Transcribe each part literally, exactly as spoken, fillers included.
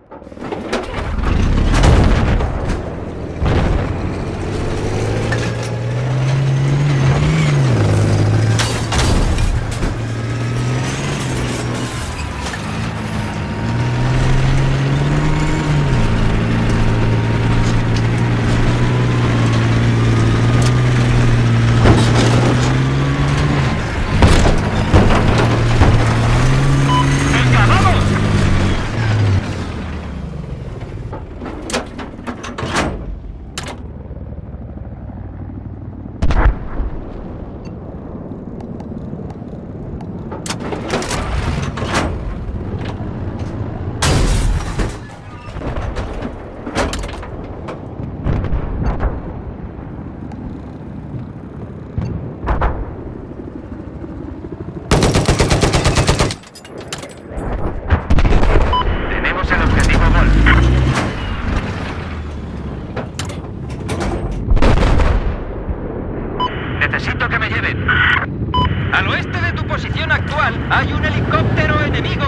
Necesito que me lleven. Al oeste de tu posición actual hay un helicóptero enemigo.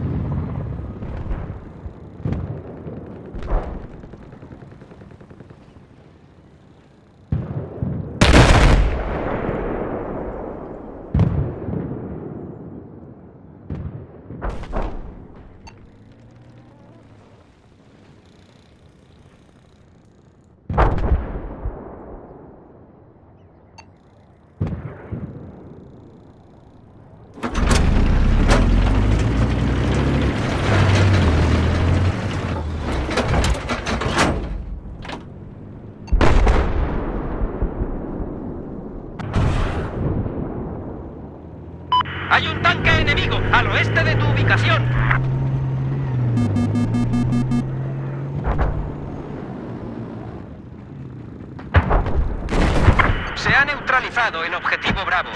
Hay un tanque enemigo al oeste de tu ubicación. Se ha neutralizado el objetivo Bravo.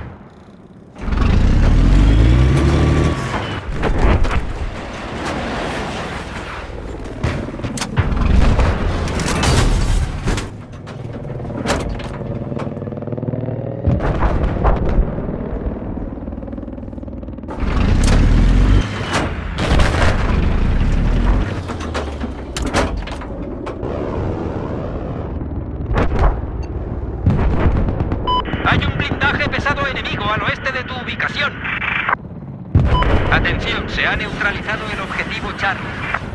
Al oeste de tu ubicación. Atención, se ha neutralizado el objetivo Charlie.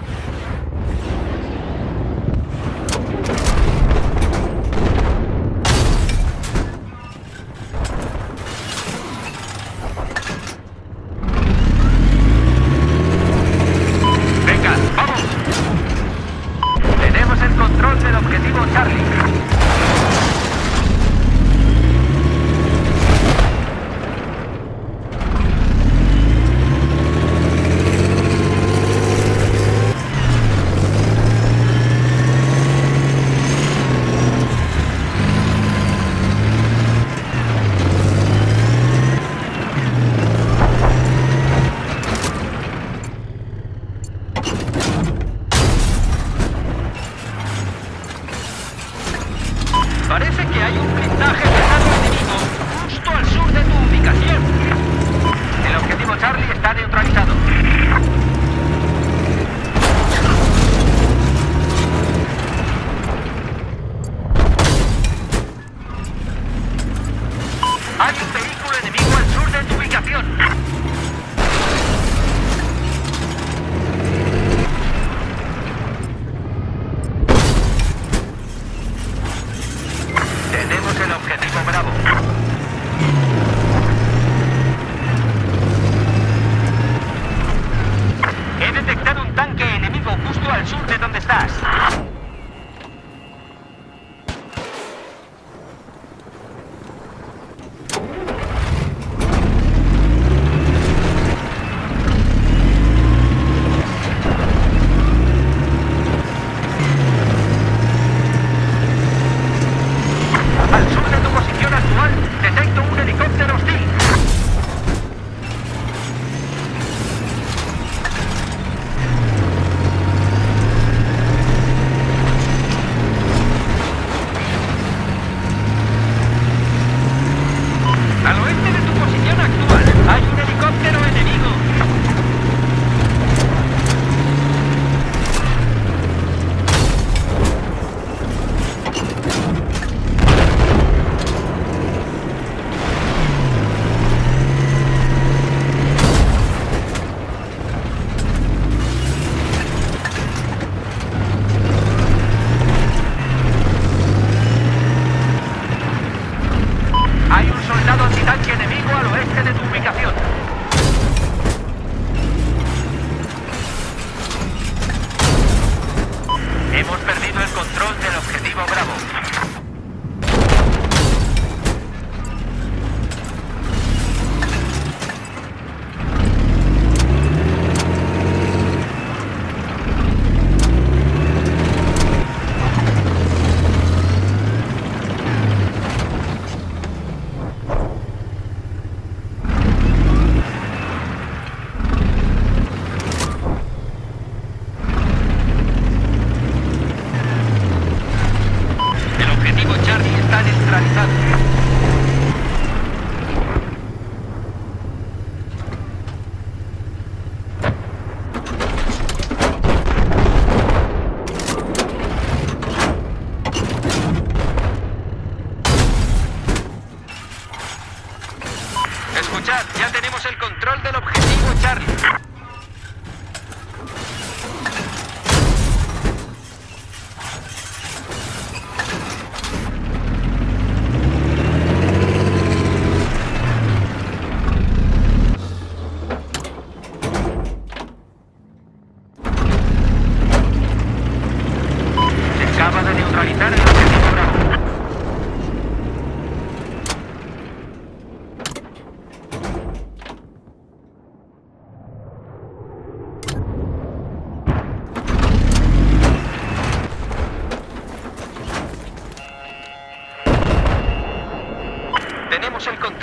Venga, vamos. Tenemos el control del objetivo Charlie. Parece que hay un blindaje pesado enemigo justo al sur de tu ubicación. El objetivo Charlie está neutralizado. Hay un vehículo enemigo al sur de tu ubicación. Tenemos el objetivo Bravo. He detectado un tanque enemigo justo al sur de donde estás.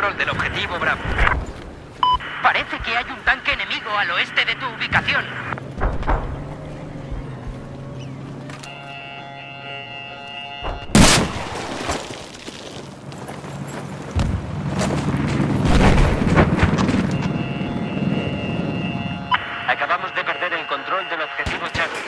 control del objetivo Bravo. Parece que hay un tanque enemigo al oeste de tu ubicación. Acabamos de perder el control del objetivo Charlie.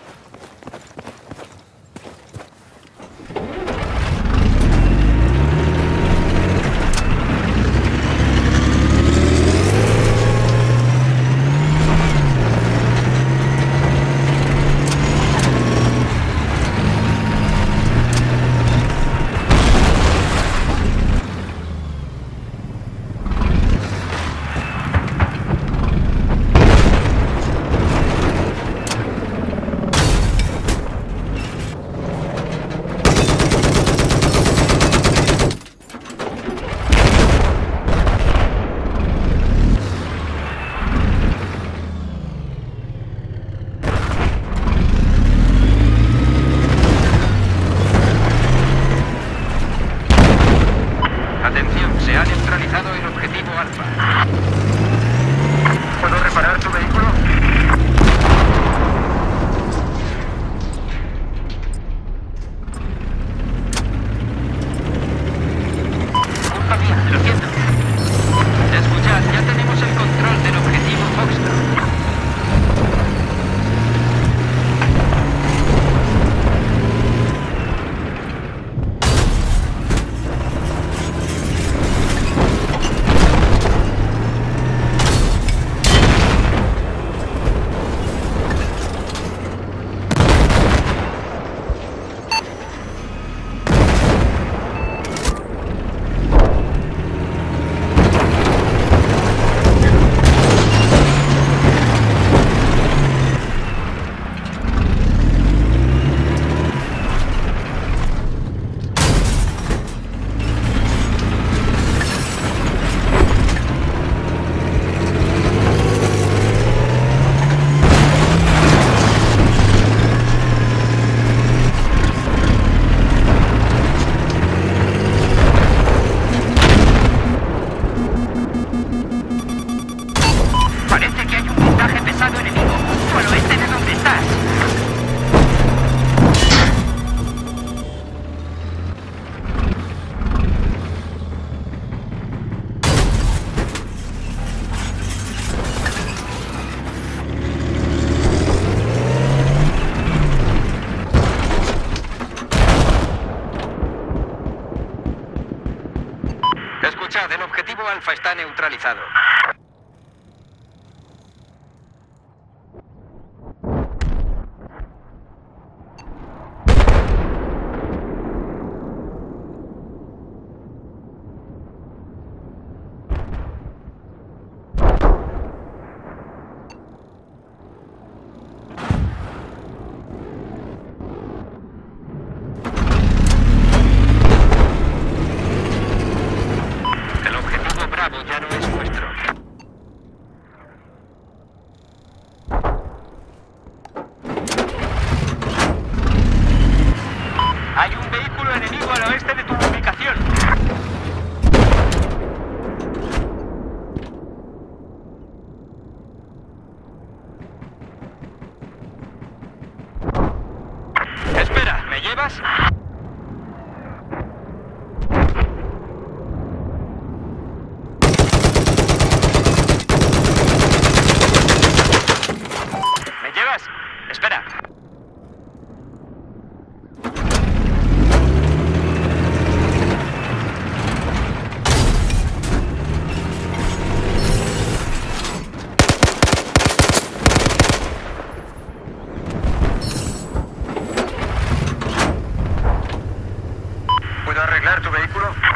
Atención, se ha neutralizado el objetivo Alfa. ¿Puedo reparar tu vehículo? Culpa mía, lo siento. Escuchad, ya tenemos el control del objetivo Foxtrot. Parece que hay un blindaje pesado enemigo justo al oeste de donde estás. Escuchad, el objetivo Alfa está neutralizado. Ya no es nuestro. Hay un vehículo enemigo al oeste de tu ubicación. Espera, ¿me llevas? Espera. ¿Puedo arreglar tu vehículo?